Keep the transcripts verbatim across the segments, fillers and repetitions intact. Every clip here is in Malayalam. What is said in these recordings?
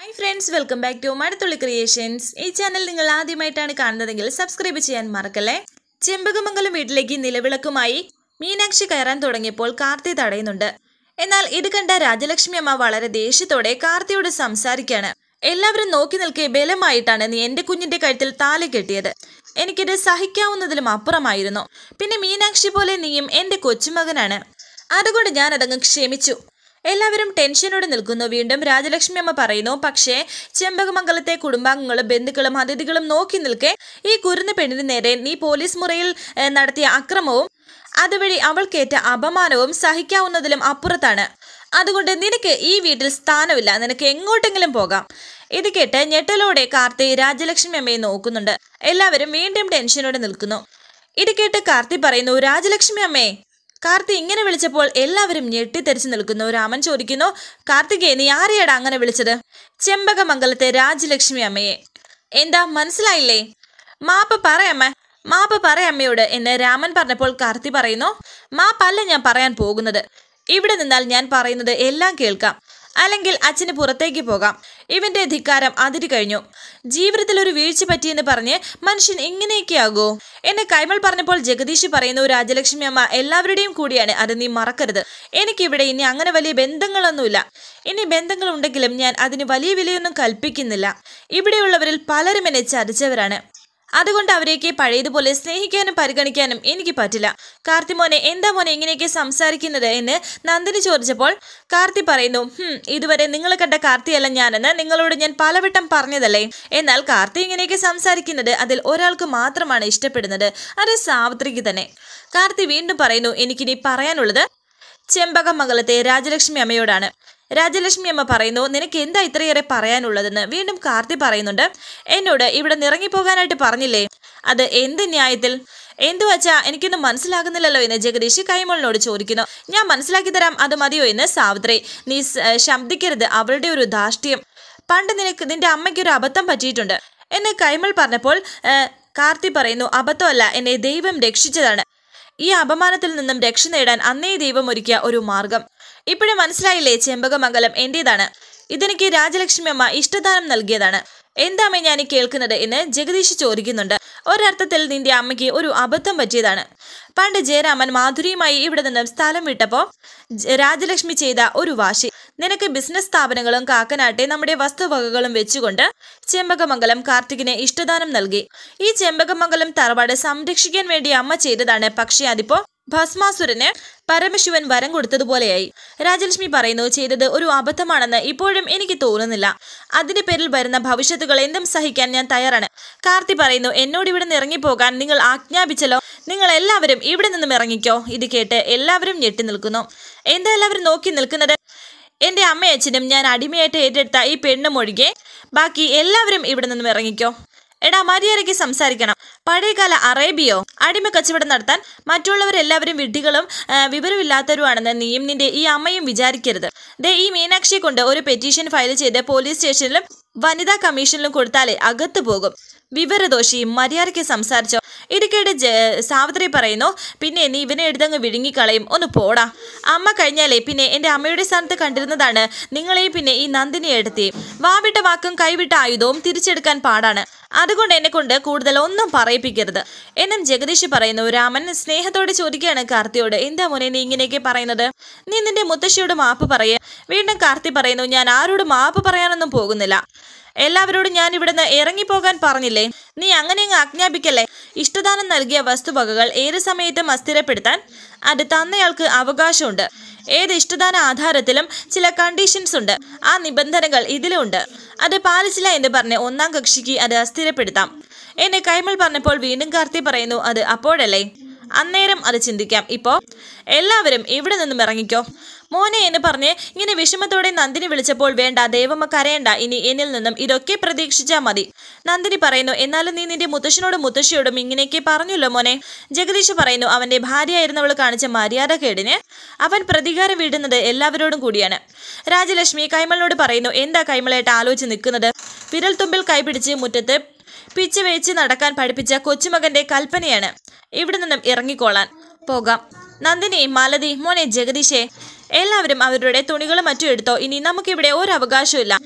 Hi friends, welcome back to Mazhathulli creations. ഈ ചാനൽ നിങ്ങൾ ആദ്യമായിട്ടാണ് കാണുന്നതെങ്കിൽ സബ്സ്ക്രൈബ് ചെയ്യാൻ മറക്കല്ലേ. ചെമ്പകമംഗലം വീട്ടിലേക്ക് നിലവിളക്കുമായി മീനാക്ഷി കയറാൻ തുടങ്ങിയപ്പോൾ കാർത്തി തടയുന്നുണ്ട്. എന്നാൽ ഇത് കണ്ട രാജലക്ഷ്മി അമ്മ വളരെ ദേഷ്യത്തോടെ കാർത്തിയോട് സംസാരിക്കാണ്. എല്ലാവരും നോക്കി നിൽക്കെ ബലമായിട്ടാണ് നീ എന്റെ കുഞ്ഞിന്റെ കഴുത്തിൽ താലി കെട്ടിയത്. എനിക്കിത് സഹിക്കാവുന്നതിലും അപ്പുറമായിരുന്നു. പിന്നെ മീനാക്ഷി പോലെ നീയും എന്റെ കൊച്ചുമകനാണ്. അതുകൊണ്ട് ഞാൻ അതങ്ങ് ക്ഷമിച്ചു. എല്ലാവരും ടെൻഷനോടെ നിൽക്കുന്നു. വീണ്ടും രാജലക്ഷ്മി അമ്മ പറയുന്നു, പക്ഷേ ചെമ്പകമംഗലത്തെ കുടുംബാംഗങ്ങളും ബന്ധുക്കളും അതിഥികളും നോക്കി നിൽക്കെ ഈ കുരുന്ന പെണ്ണിന് നേരെ നീ പോലീസ് മുറിയിൽ നടത്തിയ അക്രമവും അതുവഴി അവൾക്കേറ്റ അപമാനവും സഹിക്കാവുന്നതിലും അപ്പുറത്താണ്. അതുകൊണ്ട് നിനക്ക് ഈ വീട്ടിൽ സ്ഥാനമില്ല, നിനക്ക് എങ്ങോട്ടെങ്കിലും പോകാം. ഇത് കേട്ട് ഞെട്ടലോടെ കാർത്തി രാജലക്ഷ്മി അമ്മയെ നോക്കുന്നുണ്ട്. എല്ലാവരും വീണ്ടും ടെൻഷനോടെ നിൽക്കുന്നു. ഇത് കേട്ട് കാർത്തി പറയുന്നു, രാജലക്ഷ്മി അമ്മേ. കാർത്തി ഇങ്ങനെ വിളിച്ചപ്പോൾ എല്ലാവരും ഞെട്ടിത്തെറിച്ചു നിൽക്കുന്നു. രാമൻ ചോദിക്കുന്നു, കാർത്തികേ നീ ആരെയാടാ അങ്ങനെ വിളിച്ചത്? ചെമ്പകമംഗലത്തെ രാജലക്ഷ്മി അമ്മയെ. എന്താ മനസ്സിലായില്ലേ? മാപ്പ് പറയമ്മ, മാപ്പ് പറയമ്മയോട് എന്ന് രാമൻ പറഞ്ഞപ്പോൾ കാർത്തി പറയുന്നു, മാപ്പല്ല ഞാൻ പറയാൻ പോകുന്നത്. ഇവിടെ നിന്നാൽ ഞാൻ പറയുന്നത് എല്ലാം കേൾക്കാം, അല്ലെങ്കിൽ അച്ഛന് പുറത്തേക്ക് പോകാം. ഇവന്റെ ധിക്കാരം അതിര് കഴിഞ്ഞു. ജീവിതത്തിൽ ഒരു വീഴ്ച പറ്റിയെന്ന് പറഞ്ഞ് മനുഷ്യൻ ഇങ്ങനെയൊക്കെയാകോ എന്നെ കൈമൾ പറഞ്ഞപ്പോൾ ജഗദീഷ് പറയുന്നു, രാജലക്ഷ്മി അമ്മ എല്ലാവരുടെയും കൂടിയാണ്, അത് നീ മറക്കരുത്. എനിക്കിവിടെ ഇനി അങ്ങനെ വലിയ ബന്ധങ്ങളൊന്നുമില്ല. ഇനി ബന്ധങ്ങൾ ഉണ്ടെങ്കിലും ഞാൻ അതിന് വലിയ വിലയൊന്നും കൽപ്പിക്കുന്നില്ല. ഇവിടെയുള്ളവരിൽ പലരും എന്നെ ചതിച്ചവരാണ്. അതുകൊണ്ട് അവരെയൊക്കെ പഴയതുപോലെ സ്നേഹിക്കാനും പരിഗണിക്കാനും എനിക്ക് പറ്റില്ല. കാർത്തി മോനെ, എന്താ മോനെ ഇങ്ങനെയൊക്കെ സംസാരിക്കുന്നത് എന്ന് നന്ദിനി ചോദിച്ചപ്പോൾ കാർത്തി പറയുന്നു, ഹും ഇതുവരെ നിങ്ങൾ കണ്ട കാർത്തിയല്ല ഞാനെന്ന് നിങ്ങളോട് ഞാൻ പലവട്ടം പറഞ്ഞതല്ലേ. എന്നാൽ കാർത്തി ഇങ്ങനെയൊക്കെ സംസാരിക്കുന്നത് അതിൽ ഒരാൾക്ക് മാത്രമാണ് ഇഷ്ടപ്പെടുന്നത്, അത് സാവിത്രിക്ക് തന്നെ. കാർത്തി വീണ്ടും പറയുന്നു, എനിക്കിനി പറയാനുള്ളത് ചെമ്പകമംഗലത്തെ രാജലക്ഷ്മി അമ്മയോടാണ്. രാജലക്ഷ്മി അമ്മ പറയുന്നു, നിനക്ക് എന്താ ഇത്രയേറെ പറയാനുള്ളതെന്ന്. വീണ്ടും കാർത്തി പറയുന്നുണ്ട്, എന്നോട് ഇവിടെ നിറങ്ങിപ്പോകാനായിട്ട് പറഞ്ഞില്ലേ, അത് എന്ത് ന്യായത്തിൽ? എന്തു വച്ചാ എനിക്കൊന്നും മനസ്സിലാകുന്നില്ലല്ലോ എന്ന് ജഗദീഷ് കൈമളിനോട് ചോദിക്കുന്നു. ഞാൻ മനസ്സിലാക്കി തരാം, അത് മതിയോ എന്ന് സാവിത്രി. നീ ശബ്ദിക്കരുത്, അവളുടെ ഒരു ധാർഷ്ട്യം. പണ്ട് നിനക്ക് നിന്റെ അമ്മയ്ക്കൊരു അബദ്ധം പറ്റിയിട്ടുണ്ട് എന്ന് കൈമൾ പറഞ്ഞപ്പോൾ കാർത്തി പറയുന്നു, അബദ്ധമല്ല, എന്നെ ദൈവം രക്ഷിച്ചതാണ്. ഈ അപമാനത്തിൽ നിന്നും രക്ഷ നേടാൻ അന്നേ ദൈവം ഒരുക്കിയ ഒരു മാർഗം. ഇപ്പോഴും മനസ്സിലായില്ലേ? ചെമ്പകമംഗലം എന്റേതാണ്. ഇതെനിക്ക് രാജലക്ഷ്മി അമ്മ ഇഷ്ടദാനം നൽകിയതാണ്. എന്താമേ ഞാൻ കേൾക്കുന്നത് എന്ന് ജഗദീഷ് ചോദിക്കുന്നുണ്ട്. ഒരർത്ഥത്തിൽ നിന്റെ അമ്മയ്ക്ക് ഒരു അബദ്ധം പറ്റിയതാണ്. പണ്ട് ജയരാമൻ മാധുരിയുമായി ഇവിടെ നിന്നും സ്ഥലം വിട്ടപ്പോൾ രാജലക്ഷ്മി ചെയ്ത ഒരു വാശി. നിനക്ക് ബിസിനസ് സ്ഥാപനങ്ങളും കാക്കനാട്ടെ നമ്മുടെ വസ്തുവകകളും വെച്ചുകൊണ്ട് ചെമ്പകമംഗലം കാർത്തികിന് ഇഷ്ടദാനം നൽകി. ഈ ചെമ്പകമംഗലം തറവാട് സംരക്ഷിക്കാൻ വേണ്ടി അമ്മ ചെയ്തതാണ്. പക്ഷെ അതിപ്പോ ഭസ്മാസുരന് പരമശിവൻ വരം കൊടുത്തതുപോലെയായി. രാജലക്ഷ്മി പറയുന്നു, ചെയ്തത് ഒരു അബദ്ധമാണെന്ന് ഇപ്പോഴും എനിക്ക് തോന്നുന്നില്ല. അതിന്റെ പേരിൽ വരുന്ന ഭവിഷ്യത്തുകൾ എന്തും സഹിക്കാൻ ഞാൻ തയ്യാറാണ്. കാർത്തി പറയുന്നു, എന്നോട് ഇവിടെ നിന്ന് ഇറങ്ങിപ്പോകാൻ നിങ്ങൾ ആജ്ഞാപിച്ചല്ലോ, നിങ്ങൾ എല്ലാവരും ഇവിടെ നിന്നും ഇറങ്ങിക്കോ. ഇത് കേട്ട് എല്ലാവരും ഞെട്ടി നിൽക്കുന്നു. എന്താ എല്ലാവരും നോക്കി നിൽക്കുന്നത്? എന്റെ അമ്മയച്ഛനും ഞാൻ അടിമയായിട്ട് ഏറ്റെടുത്ത ഈ പെണ്ണും ഒഴികെ ബാക്കി എല്ലാവരും ഇവിടെ നിന്നും ഇറങ്ങിക്കോ. എടാ, മര്യാദയ്ക്ക് സംസാരിക്കണം. പഴയകാല അറേബ്യയോ? അടിമ കച്ചവടം നടത്താൻ മറ്റുള്ളവരെല്ലാവരും വിഡ്ഢികളും വിവരമില്ലാത്തവരുമാണെന്ന് നീയും നിന്റെ ഈ അമ്മയും വിചാരിക്കരുത്. ദേ, ഈ മീനാക്ഷിയെ കൊണ്ട് ഒരു പെറ്റീഷൻ ഫയൽ ചെയ്ത് പോലീസ് സ്റ്റേഷനിലും വനിതാ കമ്മീഷനിലും കൊടുത്താലേ അകത്ത് പോകും. വിവരദോഷി, മര്യാദയ്ക്ക് സംസാരിച്ചോ. ഇടുക്കേട് സാവിത്രി പറയുന്നു, പിന്നെ നീ ഇവനെ എടുത്തങ്ങ് വിഴുങ്ങിക്കളയും, ഒന്ന് പോടാ. അമ്മ കഴിഞ്ഞാലേ പിന്നെ എൻ്റെ അമ്മയുടെ സ്ഥാനത്ത് കണ്ടിരുന്നതാണ് നിങ്ങളെയും പിന്നെ ഈ നന്ദിനി എടുത്തി. വാവിട്ട വാക്കും കൈവിട്ട ആയുധവും തിരിച്ചെടുക്കാൻ പാടാണ്. അതുകൊണ്ട് എന്നെ കൊണ്ട് കൂടുതൽ ഒന്നും പറയിപ്പിക്കരുത് എന്നും ജഗദീഷ് പറയുന്നു. രാമൻ സ്നേഹത്തോടെ ചോദിക്കുകയാണ് കാർത്തിയോട്, എന്താ മോനെ നീ ഇങ്ങനെയൊക്കെ പറയുന്നത്? നീ നിന്റെ മുത്തശ്ശിയോട് മാപ്പ് പറയേ. വീണ്ടും കാർത്തി പറയുന്നു, ഞാൻ ആരോട് മാപ്പ് പറയാനൊന്നും പോകുന്നില്ല. എല്ലാവരോടും ഞാൻ ഇവിടുന്ന് ഇറങ്ങിപ്പോകാൻ പറഞ്ഞില്ലേ. നീ അങ്ങനെ അങ്ങ് ആജ്ഞാപിക്കല്ലേ. ഇഷ്ടദാനം നൽകിയ വസ്തുവകകൾ ഏത് സമയത്തും അസ്ഥിരപ്പെടുത്താൻ അത് തന്നയാൾക്ക് അവകാശമുണ്ട്. ഏത് ഇഷ്ടദാന ആധാരത്തിലും ചില കണ്ടീഷൻസ് ഉണ്ട്. ആ നിബന്ധനകൾ ഇതിലുണ്ട്. അത് പാലിച്ചില്ല എന്ന് പറഞ്ഞ് ഒന്നാം കക്ഷിക്ക് അത് അസ്ഥിരപ്പെടുത്താം എന്നെ കൈമൾ പറഞ്ഞപ്പോൾ വീണ്ടും കാർത്തി പറയുന്നു, അത് അപ്പോഴല്ലേ, അന്നേരം അത് ചിന്തിക്കാം. ഇപ്പോ എല്ലാവരും ഇവിടെ നിന്നും ഇറങ്ങിക്കോ മോനെ എന്ന് പറഞ്ഞ് ഇങ്ങനെ വിഷമത്തോടെ നന്ദിനി വിളിച്ചപ്പോൾ, വേണ്ട ദേവമ്മ കരയണ്ട, ഇനി എന്നിൽ നിന്നും ഇതൊക്കെ പ്രതീക്ഷിച്ചാൽ മതി. നന്ദിനി പറയുന്നു, എന്നാലും നീ നിന്റെ മുത്തശ്ശനോടും മുത്തശ്ശിയോടും ഇങ്ങനെയൊക്കെ പറഞ്ഞല്ലോ മോനെ. ജഗദീഷ് പറയുന്നു, അവന്റെ ഭാര്യയായിരുന്നവൾ കാണിച്ച മര്യാദ കേടിന് അവൻ പ്രതികാരം വീടുന്നത് എല്ലാവരോടും കൂടിയാണ്. രാജലക്ഷ്മി കൈമളിനോട് പറയുന്നു, എന്താ കൈമളായിട്ട് ആലോചിച്ച് നിൽക്കുന്നത്? വിരൽ തുമ്പിൽ കൈപിടിച്ച് മുറ്റത്ത് പിച്ച വെച്ച് നടക്കാൻ പഠിപ്പിച്ച കൊച്ചുമകന്റെ കൽപ്പനയാണ് ഇവിടെ നിന്നും ഇറങ്ങിക്കോളാൻ. പോകാം. നന്ദിനി, മാലതി, മോനെ ജഗദീഷേ, എല്ലാവരും അവരുടെ തുണികളും മറ്റും എടുത്തോ. ഇനി നമുക്കിവിടെ ഒരു അവകാശമില്ല.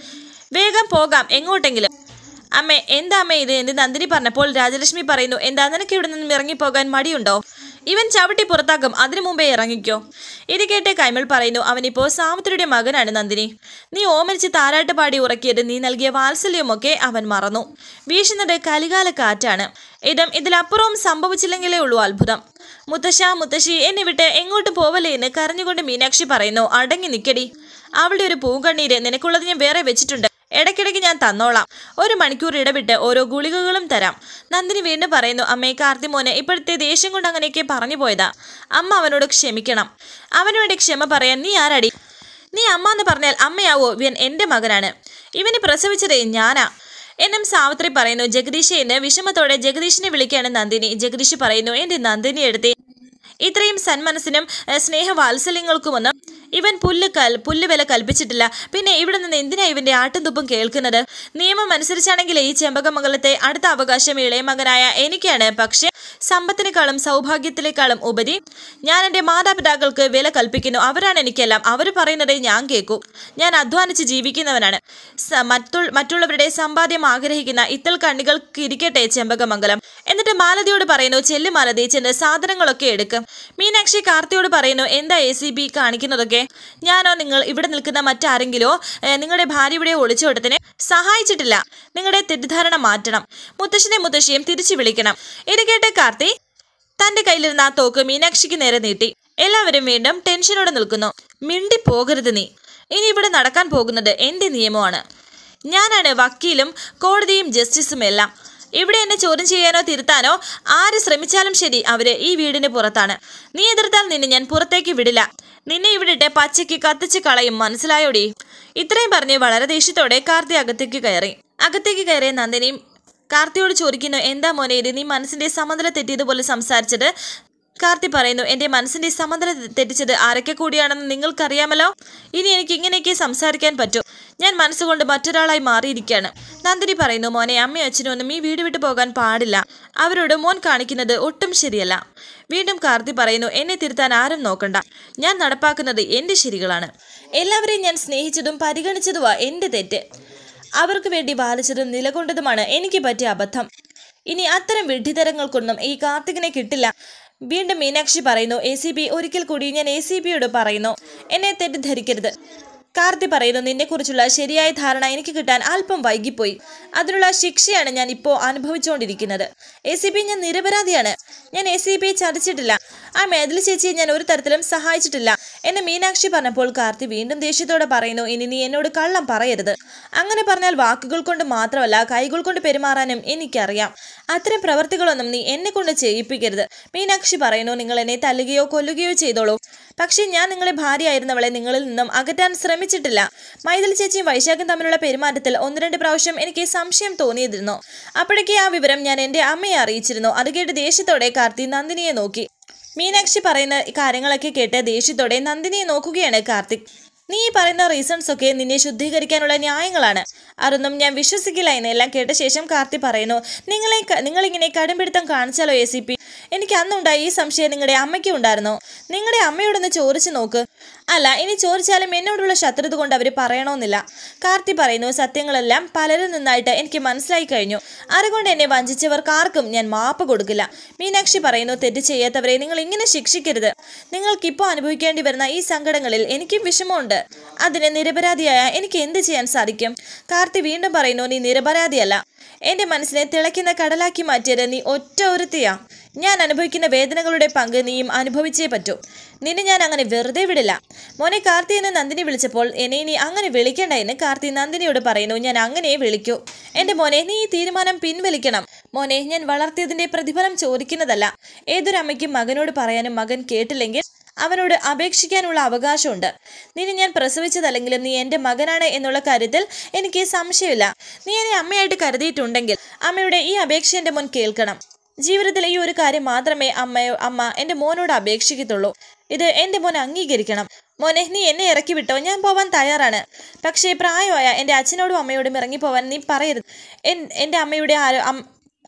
വേഗം പോകാം, എങ്ങോട്ടെങ്കിലും. അമ്മേ, എന്താ അമ്മേ ഇത് എന്ന് നന്ദിനി പറഞ്ഞപ്പോൾ രാജലക്ഷ്മി പറയുന്നു, എന്താ നിനക്ക് ഇവിടെ നിന്നും ഇറങ്ങിപ്പോകാൻ മടിയുണ്ടോ? ഇവൻ ചവിട്ടി പുറത്താക്കും, അതിനു മുമ്പേ ഇറങ്ങിക്കോ. ഇത് കേട്ട് കൈമൾ പറയുന്നു, അവനിപ്പോ സാവിത്രിയുടെ മകനാണ് നന്ദിനി. നീ ഓമനിച്ച് താരാട്ട് പാടി ഉറക്കിയത് നീ നൽകിയ വാത്സല്യമൊക്കെ അവൻ മറന്നു. വീശുന്നത് കലികാല കാറ്റാണ്. ഇതും ഇതിലപ്പുറവും സംഭവിച്ചില്ലെങ്കിലേ ഉള്ളൂ അത്ഭുതം. മുത്തശ്ശ മുത്തശ്ശി എന്നെ വിട്ട് എങ്ങോട്ട് പോവല്ലേ എന്ന് കരഞ്ഞുകൊണ്ട് മീനാക്ഷി പറയുന്നു, അടങ്ങി നിക്കടി. അവളുടെ ഒരു പൂങ്കണ്ണീര് നിനക്കുള്ളത് ഞാൻ വേറെ വെച്ചിട്ടുണ്ട്, ഇടയ്ക്കിടയ്ക്ക് ഞാൻ തന്നോളാം. ഒരു മണിക്കൂർ ഇടവിട്ട് ഓരോ ഗുളികകളും തരാം. നന്ദിനി വീണ്ടും പറയുന്നു, അമ്മേ കാർത്തി മോനെ ഇപ്പോഴത്തെ ദേഷ്യം കൊണ്ട് അങ്ങനെയൊക്കെ പറഞ്ഞു പോയതാ. അമ്മ അവനോട് ക്ഷമിക്കണം. അവനോട് ക്ഷമ പറയാൻ നീ ആരടി? നീ അമ്മ എന്ന് പറഞ്ഞാൽ അമ്മയാവോ? ഇവൻ എൻ്റെ മകനാണ്. ഇവനെ പ്രസവിച്ചതേ ഞാനാ എന്നും സാവിത്രി പറയുന്നു. ജഗദീഷ് എന്ന് വിഷമത്തോടെ ജഗദീഷിനെ വിളിക്കുകയാണ് നന്ദിനി. ജഗദീഷ് പറയുന്നു, എൻ്റെ നന്ദിനി എടുത്തേ, ഇത്രയും സന്മനസ്സിനും സ്നേഹവാത്സല്യങ്ങൾക്കുമൊന്നും ഇവൻ പുല്ല് കൽ പുല്ല് വില കൽപ്പിച്ചിട്ടില്ല. പിന്നെ ഇവിടെ നിന്ന് എന്തിനാ ഇവന്റെ ആട്ടും തുപ്പും കേൾക്കുന്നത്? നിയമം അനുസരിച്ചാണെങ്കിൽ ഈ ചെമ്പകമംഗലത്തെ അടുത്ത അവകാശം ഇളയ മകനായ എനിക്കാണ്. പക്ഷെ സമ്പത്തിനേക്കാളും സൗഭാഗ്യത്തിനേക്കാളും ഉപരി ഞാൻ എൻ്റെ മാതാപിതാക്കൾക്ക് വില കൽപ്പിക്കുന്നു. അവരാണ് എനിക്കെല്ലാം. അവർ പറയുന്നതേ ഞാൻ കേൾക്കൂ. ഞാൻ അധ്വാനിച്ച് ജീവിക്കുന്നവനാണ്. മറ്റുള്ളവരുടെ സമ്പാദ്യം ആഗ്രഹിക്കുന്ന ഇത്തൽ കണ്ണികൾക്ക് ഇരിക്കട്ടെ ചെമ്പകമംഗലം. എന്നിട്ട് മാലതിയോട് പറയുന്നു, ചെല്ലു മാലതി, ചെന്ന് സാധനങ്ങളൊക്കെ എടുക്കും. മീനാക്ഷി കാർത്തിയോട് പറയുന്നു, എന്താ എ സി ബി കാണിക്കുന്നതൊക്കെ? ഞാനോ നിങ്ങൾ ഇവിടെ നിൽക്കുന്ന മറ്റാരെങ്കിലോ നിങ്ങളുടെ ഭാര്യയുടെ ഒളിച്ചോട്ടത്തിന് സഹായിച്ചിട്ടില്ല. നിങ്ങളുടെ തെറ്റിദ്ധാരണ മാറ്റണം. മുത്തശ്ശനെ മുത്തശ്ശിയും തിരിച്ചു വിളിക്കണം. ഇത് കേട്ട് കാർത്തി തന്റെ കയ്യിലിരുന്ന ആ തോക്ക് മീനാക്ഷിക്ക് നേരെ നീട്ടി. എല്ലാവരും വീണ്ടും ടെൻഷനോടെ നിൽക്കുന്നു. മിണ്ടി പോകരുത് നീ. ഇനി ഇവിടെ നടക്കാൻ പോകുന്നത് എന്റെ നിയമമാണ്. ഞാനാണ് വക്കീലും കോടതിയും ജസ്റ്റിസും എല്ലാം. ഇവിടെ എന്നെ ചോദ്യം ചെയ്യാനോ തിരുത്താനോ ആര് ശ്രമിച്ചാലും ശരി, അവര് ഈ വീടിന് പുറത്താണ്. നീ എതിർത്താൽ നിന്നെ ഞാൻ പുറത്തേക്ക് വിടില്ല. നിന്നെ ഇവിടിട്ട് പച്ചയ്ക്ക് കത്തിച്ച് കളയും, മനസ്സിലായോടി? ഇത്രയും പറഞ്ഞ് വളരെ ദേഷ്യത്തോടെ കാർത്തി അകത്തേക്ക് കയറി. അകത്തേക്ക് കയറിയ നന്ദിനി കാർത്തിയോട് ചോദിക്കുന്നു, എന്താ മോനെ ഇത്? നീ മനസ്സിന്റെ സമനില തെറ്റിയതുപോലെ സംസാരിച്ചത്. കാർത്തി പറയുന്നു, എൻ്റെ മനസ്സിന്റെ സമനില തെറ്റിച്ചത് ആരൊക്കെ കൂടിയാണെന്ന് നിങ്ങൾക്കറിയാമല്ലോ. ഇനി എനിക്ക് ഇങ്ങനെയൊക്കെ സംസാരിക്കാൻ പറ്റും. ഞാൻ മനസ്സുകൊണ്ട് മറ്റൊരാളായി മാറിയിരിക്കുകയാണ്. നന്ദിനി പറയുന്നു, മോനെ അമ്മയും അച്ഛനും ഒന്നും ഈ വീട് വിട്ടു പോകാൻ പാടില്ല. അവരോട് മോൻ കാണിക്കുന്നത് ഒട്ടും ശരിയല്ല. വീണ്ടും കാർത്തി പറയുന്നു, എന്നെ തിരുത്താൻ ആരും നോക്കണ്ട. ഞാൻ നടപ്പാക്കുന്നത് എൻ്റെ ശരികളാണ്. എല്ലാവരെയും ഞാൻ സ്നേഹിച്ചതും പരിഗണിച്ചതുമാ എൻ്റെ തെറ്റ്. അവർക്ക് വേണ്ടി ബാലിച്ചതും നിലകൊണ്ടതുമാണ് എനിക്ക് പറ്റിയ അബദ്ധം. ഇനി അത്തരം വിഡ്ഢിതരങ്ങൾക്കൊന്നും ഈ കാർത്തികിനെ കിട്ടില്ല. വീണ്ടും മീനാക്ഷി പറയുന്നു, എ സി ബി ഒരിക്കൽ കൂടി ഞാൻ എ സി ബിയോട് പറയുന്നു, എന്നെ തെറ്റിദ്ധരിക്കരുത്. കാർത്തി പറയുന്നു, നിന്നെക്കുറിച്ചുള്ള ശരിയായ ധാരണ എനിക്ക് കിട്ടാൻ അല്പം വൈകിപ്പോയി. അതിനുള്ള ശിക്ഷയാണ് ഞാൻ ഇപ്പോൾ അനുഭവിച്ചുകൊണ്ടിരിക്കുന്നത്. എ സി ബി ഞാൻ നിരപരാധിയാണ്. ഞാൻ എ സി ബിയെ ചതിച്ചിട്ടില്ല. ആ മേദലി ചേച്ചിയെ ഞാൻ ഒരു തരത്തിലും സഹായിച്ചിട്ടില്ല എന്ന് മീനാക്ഷി പറഞ്ഞപ്പോൾ കാർത്തി വീണ്ടും ദേഷ്യത്തോടെ പറയുന്നു, ഇനി നീ എന്നോട് കള്ളം പറയരുത്. അങ്ങനെ പറഞ്ഞാൽ വാക്കുകൾ കൊണ്ട് മാത്രമല്ല കൈകൾ കൊണ്ട് പെരുമാറാനും എനിക്കറിയാം. അത്തരം പ്രവർത്തികളൊന്നും നീ എന്നെ കൊണ്ട് ചെയ്യിപ്പിക്കരുത്. മീനാക്ഷി പറയുന്നു, നിങ്ങൾ എന്നെ തല്ലുകയോ കൊല്ലുകയോ ചെയ്തോളൂ. പക്ഷെ ഞാൻ നിങ്ങളെ ഭാര്യയായിരുന്നവളെ നിങ്ങളിൽ നിന്നും അകറ്റാൻ ശ്രമിച്ചിട്ടില്ല. മൈഥിലി ചേച്ചിയും വൈശാഖും തമ്മിലുള്ള പെരുമാറ്റത്തിൽ ഒന്ന് രണ്ട് പ്രാവശ്യം എനിക്ക് സംശയം തോന്നിയിരുന്നു. അപ്പോഴേക്ക് ആ വിവരം ഞാൻ എൻ്റെ അമ്മയെ അറിയിച്ചിരുന്നു. അത് കേട്ട് ദേഷ്യത്തോടെ കാർത്തി നന്ദിനിയെ നോക്കി. മീനാക്ഷി പറയുന്ന കാര്യങ്ങളൊക്കെ കേട്ട് ദേഷ്യത്തോടെ നന്ദിനിയെ നോക്കുകയാണ് കാർത്തിക്. നീ ഈ പറയുന്ന റീസൺസ് ഒക്കെ നിന്നെ ശുദ്ധീകരിക്കാനുള്ള ന്യായങ്ങളാണ്. അതൊന്നും ഞാൻ വിശ്വസിക്കില്ല എന്നെല്ലാം കേട്ട ശേഷം കാർത്തി പറയുന്നു, നിങ്ങളെ നിങ്ങളിങ്ങനെ കടുംപിടുത്തം കാണിച്ചാലോ എ സി പി? എനിക്ക് അന്നുണ്ടായ ഈ സംശയം നിങ്ങളുടെ അമ്മയ്ക്ക് ഉണ്ടായിരുന്നോ? നിങ്ങളുടെ അമ്മയോടൊന്ന് ചോദിച്ചു നോക്ക്. അല്ല, ഇനി ചോദിച്ചാലും എന്നോടുള്ള ശത്രുത കൊണ്ട് അവർ പറയണമെന്നില്ല. കാർത്തി പറയുന്നു, സത്യങ്ങളെല്ലാം പലരിൽ നിന്നായിട്ട് എനിക്ക് മനസ്സിലായി കഴിഞ്ഞു. അതുകൊണ്ട് എന്നെ വഞ്ചിച്ചവർക്ക് ആർക്കും ഞാൻ മാപ്പ് കൊടുക്കില്ല. മീനാക്ഷി പറയുന്നു, തെറ്റ് ചെയ്യാത്തവരെ നിങ്ങൾ ഇങ്ങനെ ശിക്ഷിക്കരുത്. നിങ്ങൾക്കിപ്പോൾ അനുഭവിക്കേണ്ടി വരുന്ന ഈ സങ്കടങ്ങളിൽ എനിക്കും വിഷമമുണ്ട്. അതിന് നിരപരാധിയായ എനിക്ക് എന്ത് ചെയ്യാൻ സാധിക്കും? കാർത്തി വീണ്ടും പറയുന്നു, നീ നിരപരാധിയല്ല. എൻ്റെ മനസ്സിനെ തിളയ്ക്കുന്ന കടലാക്കി മാറ്റിയത് നീ ഒറ്റ ഒരുത്തിയാ. ഞാൻ അനുഭവിക്കുന്ന വേദനകളുടെ പങ്ക് നീയും അനുഭവിച്ചേ പറ്റൂ. നിന്നെ ഞാൻ അങ്ങനെ വെറുതെ വിടില്ല. മോനെ കാർത്തി എന്ന് നന്ദിനി വിളിച്ചപ്പോൾ എന്നെ ഇനി അങ്ങനെ വിളിക്കേണ്ട എന്ന് കാർത്തി നന്ദിനിയോട് പറയുന്നു, ഞാൻ അങ്ങനെ വിളിക്കൂ. എൻ്റെ മോനെ, നീ ഈ തീരുമാനം പിൻവലിക്കണം. മോനെ, ഞാൻ വളർത്തിയതിൻ്റെ പ്രതിഫലം ചോദിക്കുന്നതല്ല. ഏതൊരമ്മയ്ക്കും മകനോട് പറയാനും മകൻ കേട്ടില്ലെങ്കിൽ അവനോട് അപേക്ഷിക്കാനുള്ള അവകാശമുണ്ട്. നിന്നെ ഞാൻ പ്രസവിച്ചതല്ലെങ്കിലും നീ എൻ്റെ മകനാണ് എന്നുള്ള കാര്യത്തിൽ എനിക്ക് സംശയമില്ല. നീ എന്നെ അമ്മയായിട്ട് കരുതിയിട്ടുണ്ടെങ്കിൽ അമ്മയുടെ ഈ അപേക്ഷ എൻ്റെ മോൻ കേൾക്കണം. ജീവിതത്തിൽ ഈ ഒരു കാര്യം മാത്രമേ അമ്മയോ അമ്മ എൻ്റെ മോനോട് അപേക്ഷിക്കത്തുള്ളൂ. ഇത് എൻ്റെ മോൻ അംഗീകരിക്കണം. മോനെ, നീ എന്നെ ഇറക്കി വിട്ടോ, ഞാൻ പോവാൻ തയ്യാറാണ്. പക്ഷേ പ്രായമായ എൻ്റെ അച്ഛനോടും അമ്മയോടും ഇറങ്ങിപ്പോവാൻ നീ പറയരുത്. എൻ്റെ അമ്മയുടെ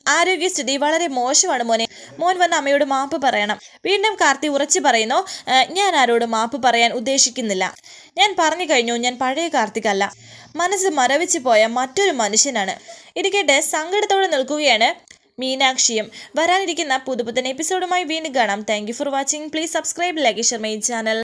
ആരോഗ്യസ്ഥിതി വളരെ മോശമാണ് മോനെ. മോൻ വന്ന് അമ്മയോട് മാപ്പ് പറയണം. വീണ്ടും കാർത്തി ഉറച്ചു പറയുന്നു, ഞാൻ ആരോട് മാപ്പ് പറയാൻ ഉദ്ദേശിക്കുന്നില്ല. ഞാൻ പറഞ്ഞു കഴിഞ്ഞു, ഞാൻ പഴയ കാർത്തികല്ല. മനസ്സ് മരവിച്ചു പോയ മറ്റൊരു മനുഷ്യനാണ്. ഇരിക്കട്ടെ സങ്കടത്തോടെ നിൽക്കുകയാണ് മീനാക്ഷിയും. വരാനിരിക്കുന്ന പുതുപുത്തൻ എപ്പിസോഡുമായി വീണ്ടും കാണാം. Thank you for watching. Please subscribe, like, share my channel.